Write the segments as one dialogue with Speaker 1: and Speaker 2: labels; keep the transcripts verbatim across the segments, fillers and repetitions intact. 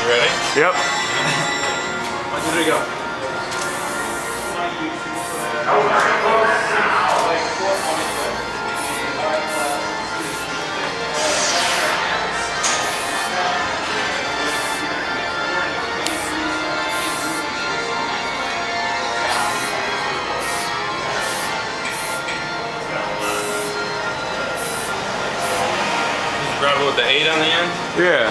Speaker 1: ready?
Speaker 2: Yep.
Speaker 1: Here we go. Grab it with the eight on the end?
Speaker 2: Yeah.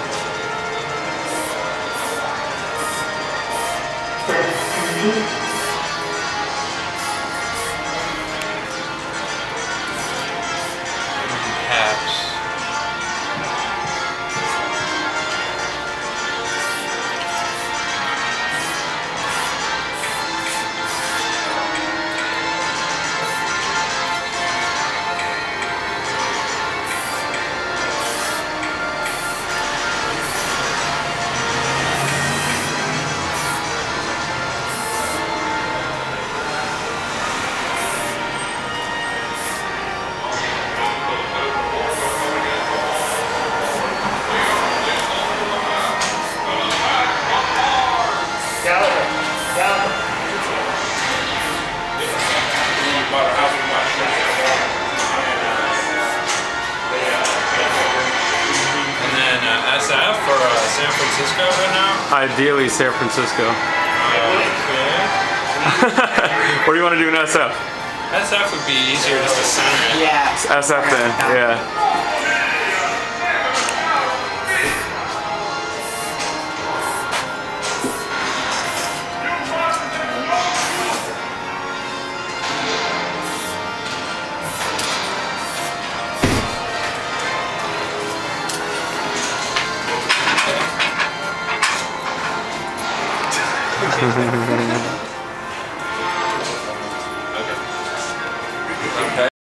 Speaker 1: Caps. And then uh, S F for uh, San Francisco right now?
Speaker 2: Ideally San Francisco.
Speaker 1: Okay.
Speaker 2: What do you want to do in S F?
Speaker 1: S F would be easier just to center it.
Speaker 3: Yeah.
Speaker 2: S F then, yeah.